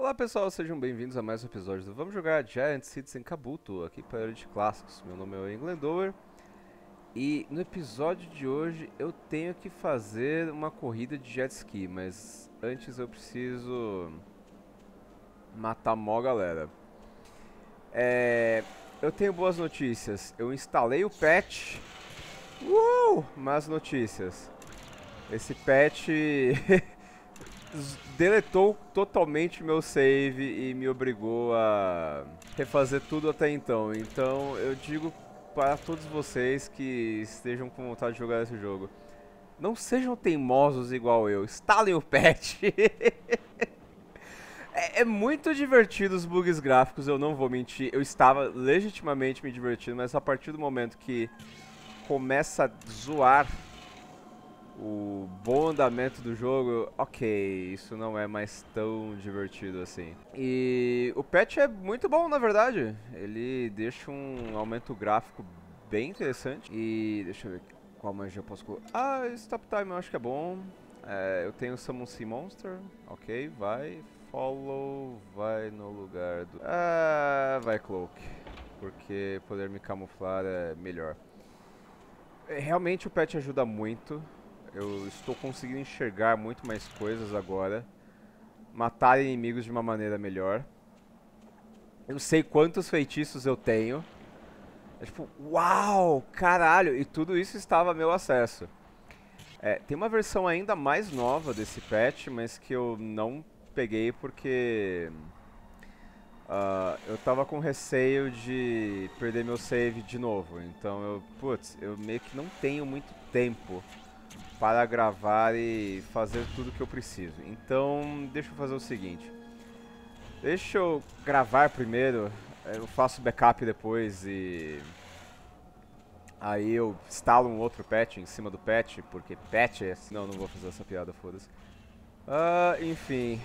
Olá pessoal, sejam bem-vindos a mais um episódio do Vamos Jogar Giant Citizen Kabuto, aqui para a Era de Clássicos. Meu nome é Englandover e no episódio de hoje eu tenho que fazer uma corrida de jet ski, mas antes eu preciso matar mó galera. Eu tenho boas notícias, eu instalei o patch. Más notícias. Esse patch deletou totalmente meu save e me obrigou a refazer tudo até então. Então eu digo para todos vocês que estejam com vontade de jogar esse jogo, não sejam teimosos igual eu, instalem o patch. É muito divertido os bugs gráficos, eu não vou mentir. Eu estava legitimamente me divertindo, mas a partir do momento que começa a zoar o bom andamento do jogo, ok, isso não é mais tão divertido assim. E o patch é muito bom, na verdade. Ele deixa um aumento gráfico bem interessante. E deixa eu ver qual magia eu posso colocar. Ah, Stop Time eu acho que é bom. Eu tenho Summon Sea Monster, ok, vai. Follow, vai no lugar do... vai Cloak, porque poder me camuflar é melhor. Realmente o patch ajuda muito. Eu estou conseguindo enxergar muito mais coisas agora. Matar inimigos de uma maneira melhor. Eu sei quantos feitiços eu tenho. É tipo, uau, caralho. E tudo isso estava a meu acesso. Tem uma versão ainda mais nova desse patch, mas que eu não peguei porque... eu tava com receio de perder meu save de novo. Então eu meio que não tenho muito tempo para gravar e fazer tudo que eu preciso. Então, deixa eu fazer o seguinte. Deixa eu gravar primeiro, eu faço backup depois e... aí eu instalo um outro patch em cima do patch, porque patch é... não vou fazer essa piada, foda-se. Enfim.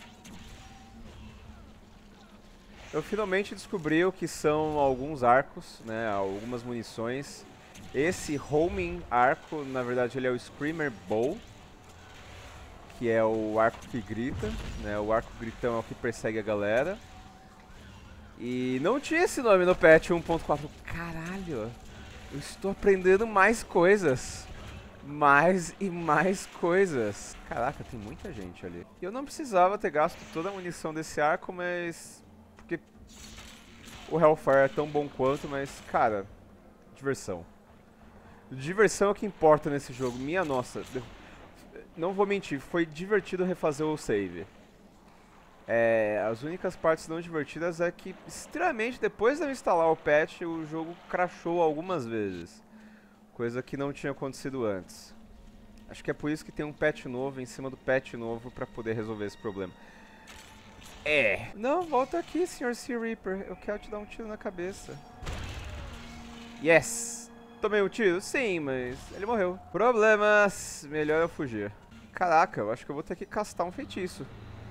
Eu finalmente descobri o que são alguns arcos, né, algumas munições. Esse homing arco, na verdade ele é o Screamer Bow, que é o arco que grita, né? O arco gritão é o que persegue a galera. E não tinha esse nome no patch 1.4. Caralho, eu estou aprendendo mais coisas. Mais e mais coisas. Caraca, tem muita gente ali. E eu não precisava ter gasto toda a munição desse arco, mas... porque o Hellfire é tão bom quanto, mas, cara, diversão. Diversão é o que importa nesse jogo. Minha nossa, não vou mentir, foi divertido refazer o save. As únicas partes não divertidas é que, extremamente, depois de eu instalar o patch, o jogo crashou algumas vezes. Coisa que não tinha acontecido antes. Acho que é por isso que tem um patch novo em cima do patch novo pra poder resolver esse problema. Não, volta aqui, Sr. Sea Reaper. Eu quero te dar um tiro na cabeça. Yes! Tomei um tiro? Sim, mas ele morreu. Problemas. Melhor eu fugir. Caraca, eu acho que eu vou ter que castar um feitiço.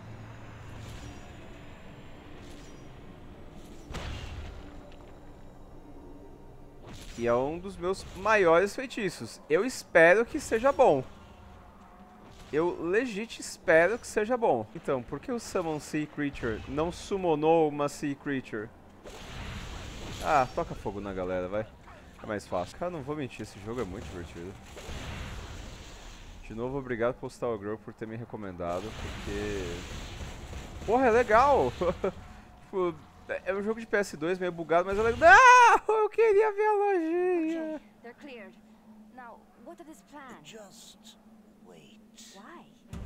E é um dos meus maiores feitiços. Eu espero que seja bom. Eu legit espero que seja bom. Então, por que o Summon Sea Creature não summonou uma Sea Creature? Ah, toca fogo na galera, vai. É mais fácil. Cara, não vou mentir, esse jogo é muito divertido. De novo, obrigado Postal Girl por ter me recomendado, porque... porra, é legal! Tipo, é um jogo de PS2 meio bugado, mas é legal. Não! Eu queria ver a lojinha! Okay, they're cleared. Now, what are these plans? Just wait. Why?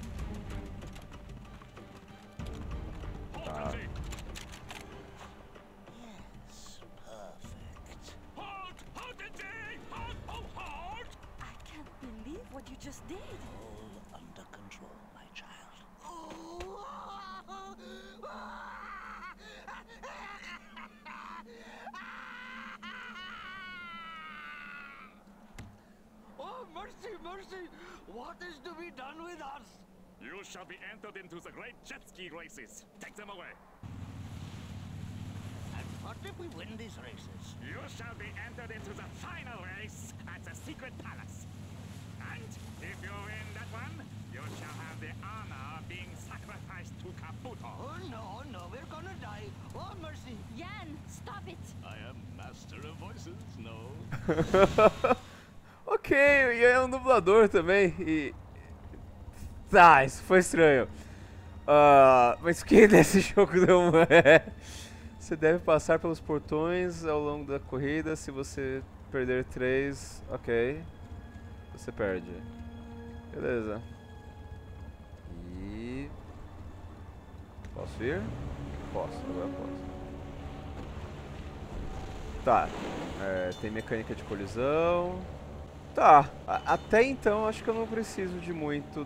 Tá. Yes, perfect. I can't believe what you just did. All under control, my child. Oh, mercy, mercy! What is to be done with us? You shall be entered into the great jet ski races. Take them away. And what if we win these races? You shall be entered into the final race at the secret palace. And if you win that one, you shall have the honor of being sacrificed to Kabuto. Buto. Oh no, no, we're gonna die. Oh mercy. Yan, stop it! I am master of voices, no? Ok, e é um dublador também. E. Tá, isso foi estranho. Mas o que nesse jogo não é? Você deve passar pelos portões ao longo da corrida. Se você perder 3, ok. Você perde. Beleza. E. Posso ir? Posso, agora posso. Tá. Tem mecânica de colisão. Tá. Até então acho que eu não preciso de muito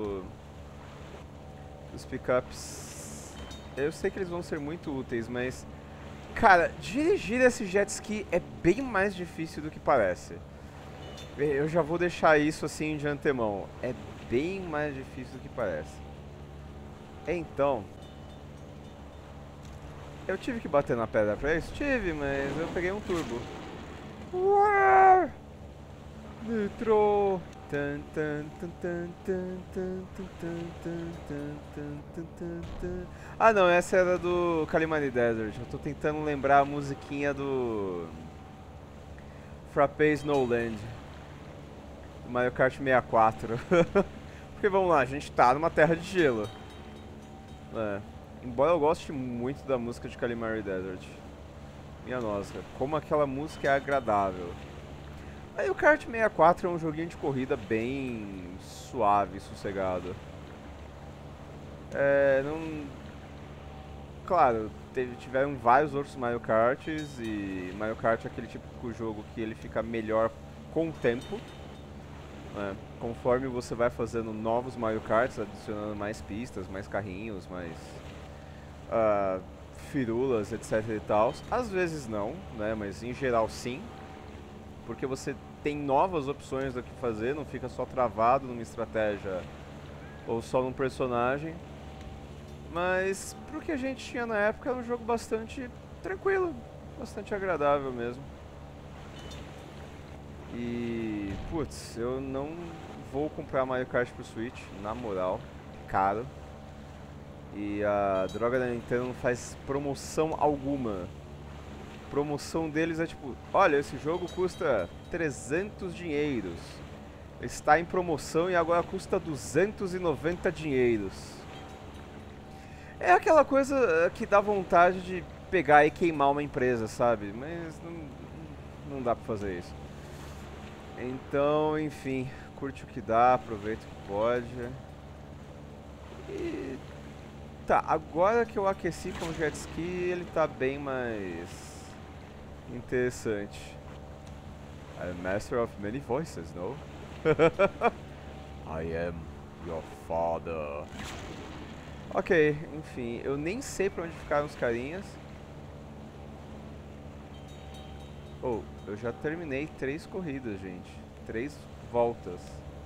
dos pickups. Eu sei que eles vão ser muito úteis, mas. Cara, dirigir esse jet ski é bem mais difícil do que parece. Eu já vou deixar isso assim de antemão. É bem mais difícil do que parece. Então... Eu tive que bater na pedra pra isso? Tive, mas eu peguei um turbo. Uau! Nitro! Ah não, essa era do Kalimani Desert. Eu tô tentando lembrar a musiquinha do Frappé Snowland do Mario Kart 64. Porque vamos lá, a gente tá numa terra de gelo. Embora eu goste muito da música de Kalimari Desert. Minha nossa, como aquela música é agradável. Aí o Kart 64 é um joguinho de corrida bem suave, sossegado. Claro, tiveram vários outros Mario Karts e Mario Kart é aquele tipo de jogo que ele fica melhor com o tempo. Conforme você vai fazendo novos Mario Karts, adicionando mais pistas, mais carrinhos, mais firulas, etc e tal. Às vezes não, né? Mas em geral sim. Porque você tem novas opções do que fazer, não fica só travado numa estratégia ou só num personagem. Mas pro que a gente tinha na época era um jogo bastante tranquilo, bastante agradável mesmo. E putz, eu não vou comprar Mario Kart pro Switch, na moral, caro. E a droga da Nintendo não faz promoção alguma. A promoção deles é tipo, olha, esse jogo custa 300 dinheiros. Está em promoção e agora custa 290 dinheiros. É aquela coisa que dá vontade de pegar e queimar uma empresa, sabe? Mas não dá pra fazer isso. Então, enfim, curte o que dá, aproveita o que pode. E... tá, agora que eu aqueci com o jet ski, ele tá bem mais interessante. I'm master of many voices, no? I am your father. Ok, enfim, eu nem sei pra onde ficaram os carinhas. Oh, eu já terminei 3 corridas, gente. 3 voltas.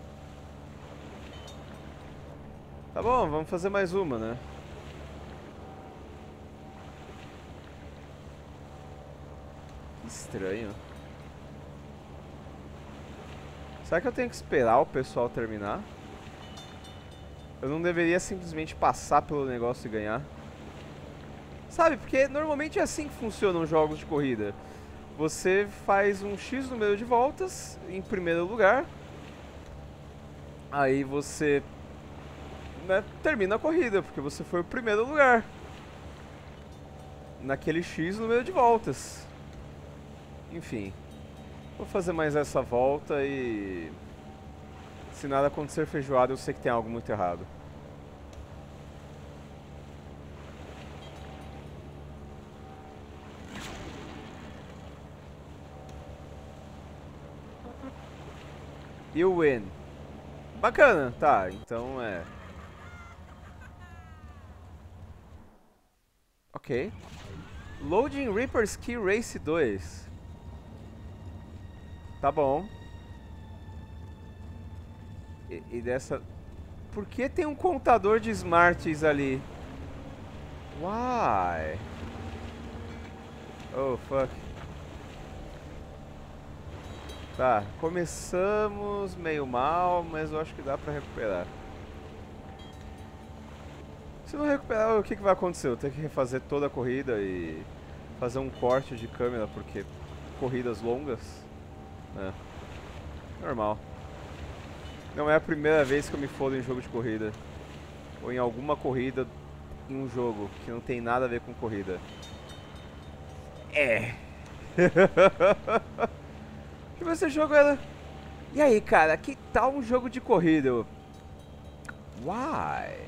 Tá bom, vamos fazer mais uma, né? Que estranho. Será que eu tenho que esperar o pessoal terminar? Eu não deveria simplesmente passar pelo negócio e ganhar? Sabe, porque normalmente é assim que funcionam jogos de corrida. Você faz um X número de voltas em primeiro lugar. Aí você, né, termina a corrida, porque você foi o primeiro lugar naquele X número de voltas. Enfim, vou fazer mais essa volta e... se nada acontecer feijoada, eu sei que tem algo muito errado. You win. Bacana, tá, então é... ok. Loading Reaper Ski Race 2. Tá bom. E dessa... por que tem um contador de Smarties ali? Why? Oh, fuck. Tá, começamos meio mal, mas eu acho que dá pra recuperar. Se não recuperar, o que vai acontecer? Eu tenho que refazer toda a corrida e fazer um corte de câmera, porque corridas longas, né? Normal. Não é a primeira vez que eu me fodo em jogo de corrida. Ou em alguma corrida em um jogo que não tem nada a ver com corrida. É. Que você jogo era... E aí, cara, que tal um jogo de corrida? Eu... Why?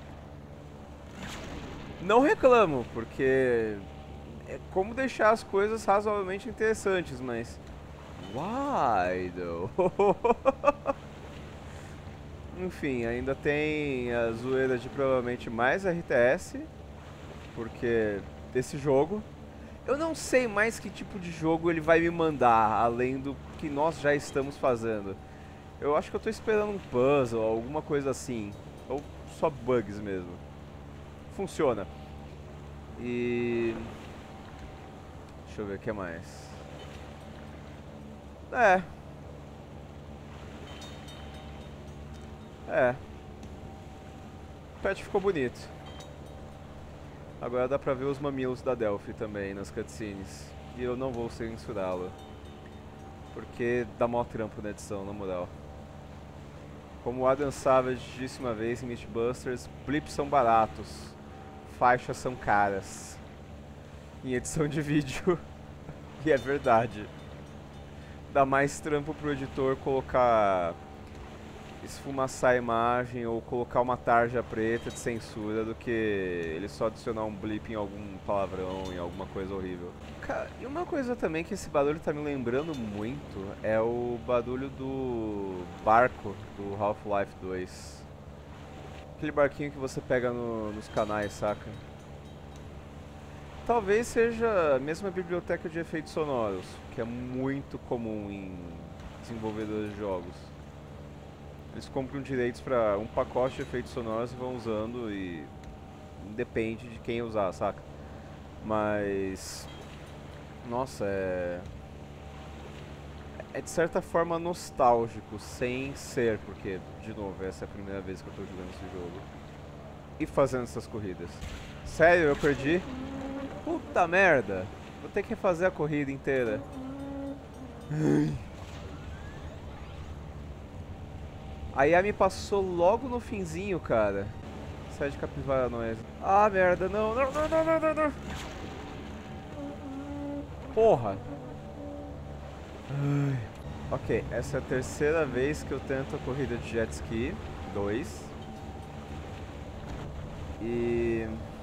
Não reclamo, porque é como deixar as coisas razoavelmente interessantes, mas... Why, though? Enfim, ainda tem a zoeira de provavelmente mais RTS, porque desse jogo... Eu não sei mais que tipo de jogo ele vai me mandar, além do que nós já estamos fazendo. Eu acho que eu tô esperando um puzzle, alguma coisa assim. Ou só bugs mesmo. Funciona. E... Deixa eu ver o que mais. O patch ficou bonito. Agora dá pra ver os mamilos da Delphi também nas cutscenes. E eu não vou censurá-lo. Porque dá mó trampo na edição, na moral. Como o Adam Savage disse uma vez em Mythbusters, blips são baratos, faixas são caras. Em edição de vídeo. E é verdade. Dá mais trampo pro editor colocar... esfumaçar a imagem ou colocar uma tarja preta de censura do que ele só adicionar um blip em algum palavrão, em alguma coisa horrível. Cara, e uma coisa também que esse barulho tá me lembrando muito é o barulho do barco do Half-Life 2. Aquele barquinho que você pega nos canais, saca? Talvez seja a mesma biblioteca de efeitos sonoros, que é muito comum em desenvolvedores de jogos. Eles compram direitos pra um pacote de efeitos sonoros e vão usando e... depende de quem usar, saca? Mas... Nossa, é de certa forma nostálgico, sem ser, porque, de novo, essa é a primeira vez que eu tô jogando esse jogo. E fazendo essas corridas. Sério, eu perdi? Puta merda! Vou ter que refazer a corrida inteira. A IA me passou logo no finzinho, cara. Sai de capivara, nós. Ah, merda, não. Porra. Ok, essa é a terceira vez que eu tento a corrida de jet ski. 2. E...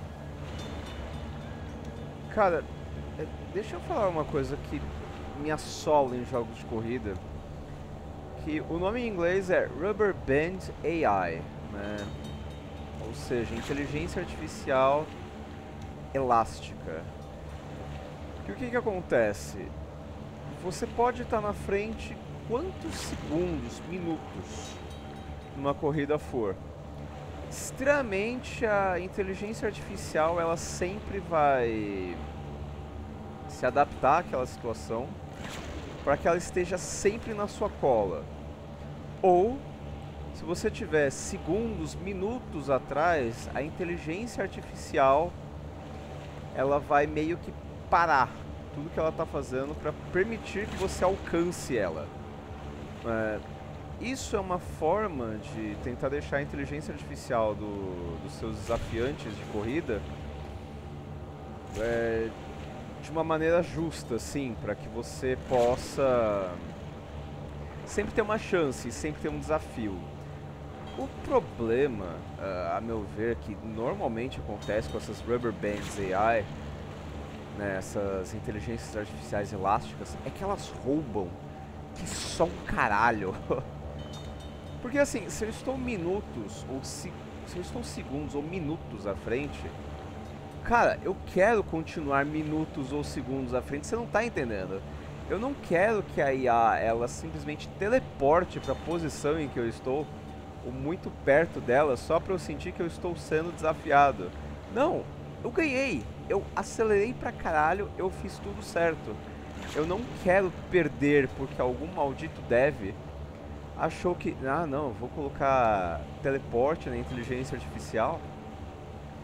Cara, deixa eu falar uma coisa que me assola em jogos de corrida. Que o nome em inglês é Rubber Band AI, né? Ou seja, inteligência artificial elástica. E o que acontece? Você pode estar na frente quantos segundos, minutos, numa corrida for. Extremamente a inteligência artificial ela sempre vai se adaptar àquela situação para que ela esteja sempre na sua cola. Ou, se você tiver segundos, minutos atrás, a inteligência artificial ela vai meio que parar tudo que ela está fazendo para permitir que você alcance ela. Isso é uma forma de tentar deixar a inteligência artificial dos seus desafiantes de corrida de uma maneira justa, sim, para que você possa sempre ter uma chance, sempre ter um desafio. O problema, a meu ver, que normalmente acontece com essas Rubber Bands AI, né, essas inteligências artificiais elásticas, é que elas roubam que só um caralho. Porque assim, se eu estou minutos, ou se eu estou segundos ou minutos à frente, cara, eu quero continuar minutos ou segundos à frente, você não tá entendendo. Eu não quero que a IA, ela simplesmente teleporte para a posição em que eu estou, ou muito perto dela, só para eu sentir que eu estou sendo desafiado. Não, eu ganhei, eu acelerei pra caralho, eu fiz tudo certo. Eu não quero perder porque algum maldito dev achou que... Ah, não, vou colocar teleporte na inteligência artificial.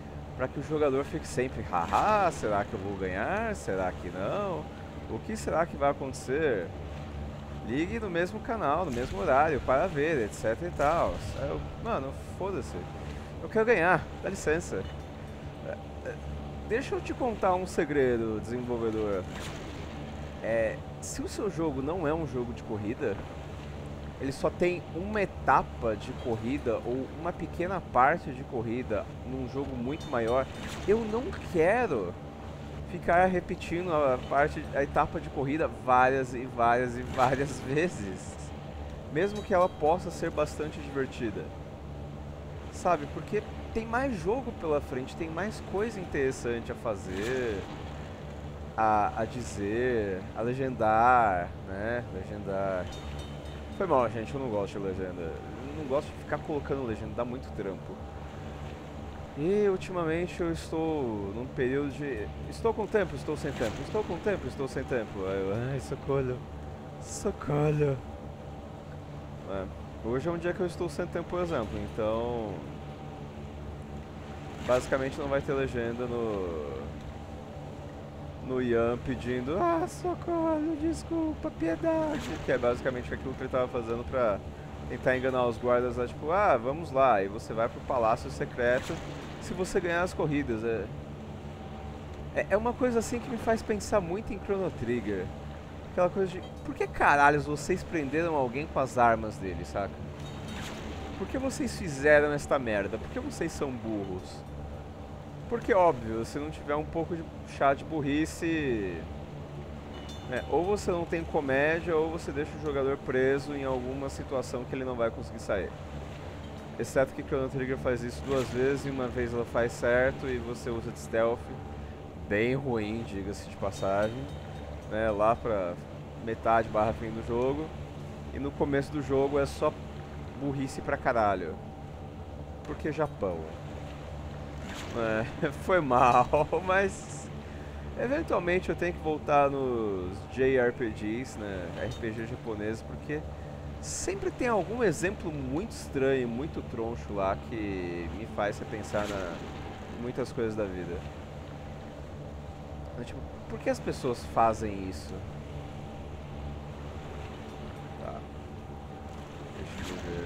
para que o jogador fique sempre, haha, será que eu vou ganhar? Será que não? O que será que vai acontecer? Ligue no mesmo canal, no mesmo horário, para ver, etc e tal. Mano, foda-se. Eu quero ganhar, dá licença. Deixa eu te contar um segredo, desenvolvedor. Se o seu jogo não é um jogo de corrida, ele só tem uma etapa de corrida ou uma pequena parte de corrida num jogo muito maior, eu não quero ficar repetindo a etapa de corrida várias e várias e várias vezes, mesmo que ela possa ser bastante divertida, sabe? Porque tem mais jogo pela frente, tem mais coisa interessante a fazer, a dizer, a legendar, né? Legendar. Foi mal, gente, eu não gosto de legenda. Eu não gosto de ficar colocando legenda, dá muito trampo. E ultimamente eu estou num período de... Estou com tempo, estou sem tempo. Estou com tempo, estou sem tempo. Ai, socorro. Socorro. Hoje é um dia que eu estou sem tempo, por exemplo. Então... basicamente não vai ter legenda no Ian pedindo socorro, desculpa, piedade. Que é basicamente aquilo que ele estava fazendo pra tentar enganar os guardas lá, tipo, vamos lá, e você vai pro Palácio Secreto se você ganhar as corridas. É uma coisa assim que me faz pensar muito em Chrono Trigger. Aquela coisa de, por que caralhos vocês prenderam alguém com as armas dele, saca? Por que vocês fizeram esta merda? Por que vocês são burros? Porque, óbvio, se não tiver um pouco de chá de burrice, ou você não tem comédia, ou você deixa o jogador preso em alguma situação que ele não vai conseguir sair. Exceto que Chrono Trigger faz isso 2 vezes, e uma vez ela faz certo, e você usa de stealth, bem ruim, diga-se de passagem, né, lá pra metade barra fim do jogo, e no começo do jogo é só burrice pra caralho. Porque Japão. Foi mal, mas eventualmente eu tenho que voltar nos JRPGs, né, RPG japoneses, porque sempre tem algum exemplo muito estranho, muito troncho lá que me faz repensar em muitas coisas da vida. Tipo, por que as pessoas fazem isso? Tá. Deixa eu ver.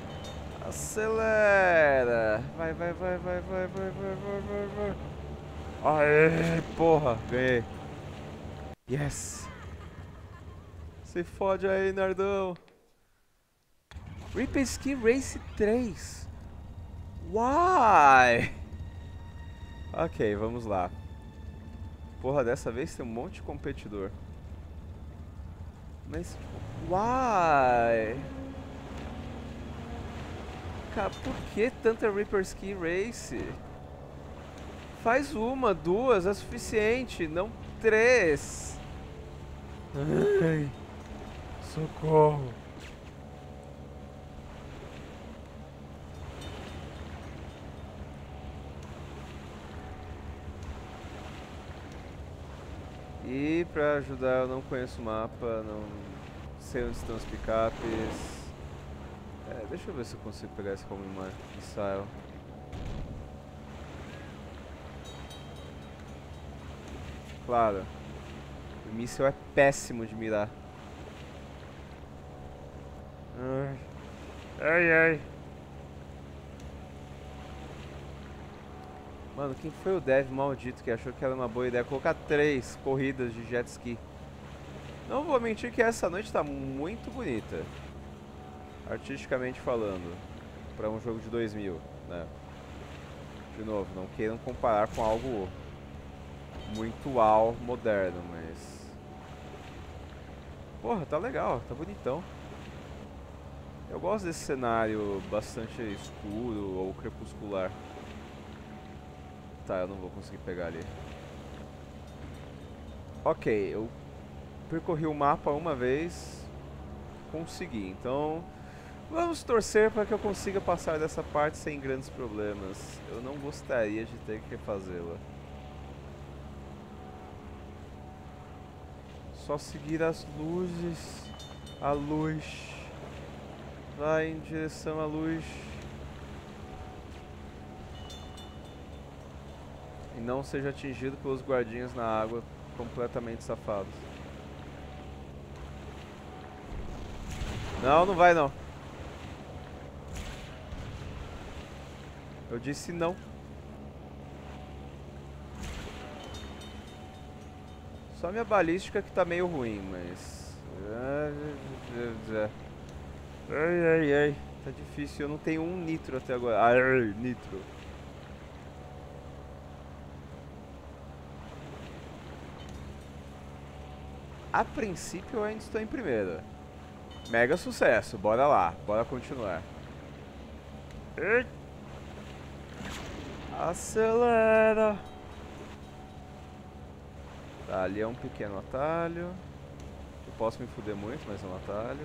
Acelera! Vai. Aê, porra, ganhei. Yes! Se fode aí, nerdão. Ripper Ski Race 3. Why? Ok, vamos lá. Porra, dessa vez tem um monte de competidor. Mas, why? Cara, por que tanta Ripper Ski Race? Faz 1, 2, é suficiente, não 3. Ai, socorro. E pra ajudar, eu não conheço o mapa, não sei onde estão os picapes. Deixa eu ver se eu consigo pegar esse como missile. Claro, o míssil é péssimo de mirar. Ai. Mano, quem foi o dev maldito que achou que era uma boa ideia colocar 3 corridas de jet ski? Não vou mentir que essa noite tá muito bonita, artisticamente falando, pra um jogo de 2000, né? De novo, não queiram comparar com algo muito moderno, mas... Porra, tá legal, tá bonitão. Eu gosto desse cenário bastante escuro ou crepuscular. Tá, eu não vou conseguir pegar ali. Ok, eu percorri o mapa uma vez, consegui, então vamos torcer para que eu consiga passar dessa parte sem grandes problemas. Eu não gostaria de ter que refazê-la. Só seguir as luzes, a luz, vai em direção à luz. não seja atingido pelos guardinhas na água completamente safados. Não, não vai não. Eu disse não. Só minha balística que tá meio ruim, mas... Ai, ai, ai. Tá difícil, eu não tenho um nitro até agora. Ai, nitro. A princípio eu ainda estou em primeira. Mega sucesso, bora lá, bora continuar. Acelera! Tá, ali é um pequeno atalho. Eu posso me fuder muito, mas é um atalho.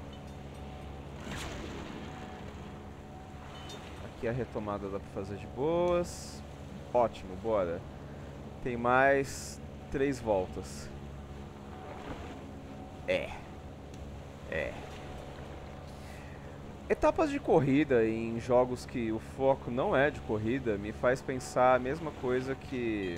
Aqui a retomada dá pra fazer de boas. Ótimo, bora. Tem mais 3 voltas. Etapas de corrida em jogos que o foco não é de corrida me faz pensar a mesma coisa que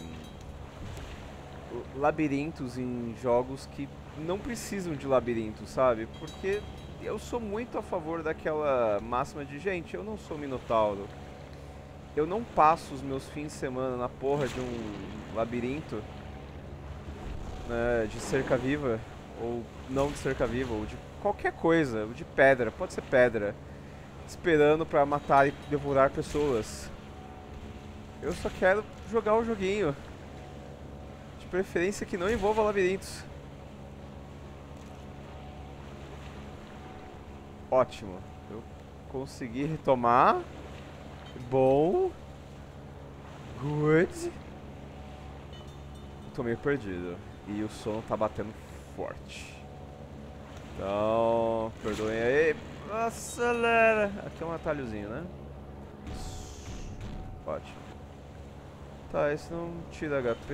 labirintos em jogos que não precisam de labirintos, sabe? Porque eu sou muito a favor daquela máxima de, gente, eu não sou Minotauro. Eu não passo os meus fins de semana na porra de um labirinto, né, de cerca viva, ou não de cerca viva, ou de qualquer coisa, ou de pedra, pode ser pedra, esperando pra matar e devorar pessoas. Eu só quero jogar o joguinho, de preferência que não envolva labirintos. Ótimo, eu consegui retomar. Bom. Good. Tô meio perdido. E o sono tá batendo forte. Então, perdoem aí. Acelera. Aqui é um atalhozinho, né? Ótimo. Tá, esse não tira HP.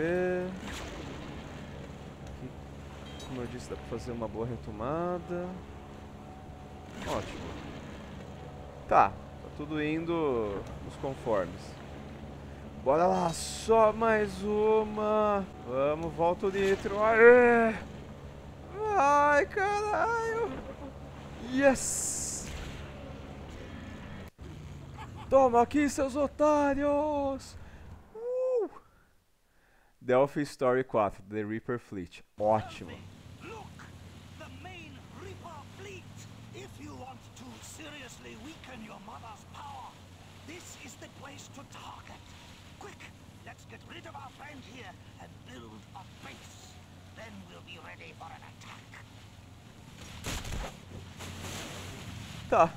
Aqui, como eu disse, dá pra fazer uma boa retomada. Ótimo. Tá, tudo indo nos conformes. Bora lá, só mais uma. Vamos, volta o nitro. Aê! Ai, caralho. Yes! Toma aqui, seus otários! Delphi Story 4, The Reaper Fleet. Ótimo. Look! The main Reaper fleet! If you want to seriously weaken your mother's power, this is the place to target. Quick! Let's get rid of our friend here and build a base. Then we'll be ready for an attack. Tá.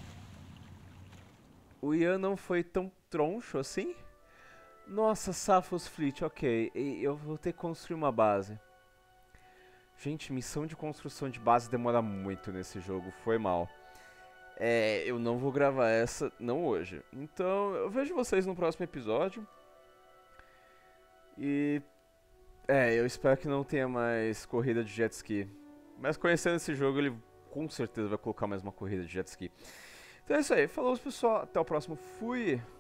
O Ian não foi tão troncho assim? Nossa, Safos Fleet, ok. Eu vou ter que construir uma base. Gente, missão de construção de base demora muito nesse jogo, foi mal. Eu não vou gravar essa, não hoje. Então, eu vejo vocês no próximo episódio. E... eu espero que não tenha mais corrida de jet ski. Mas conhecendo esse jogo, ele com certeza vai colocar mais uma corrida de jet ski. Então é isso aí, falou pessoal, até o próximo, fui!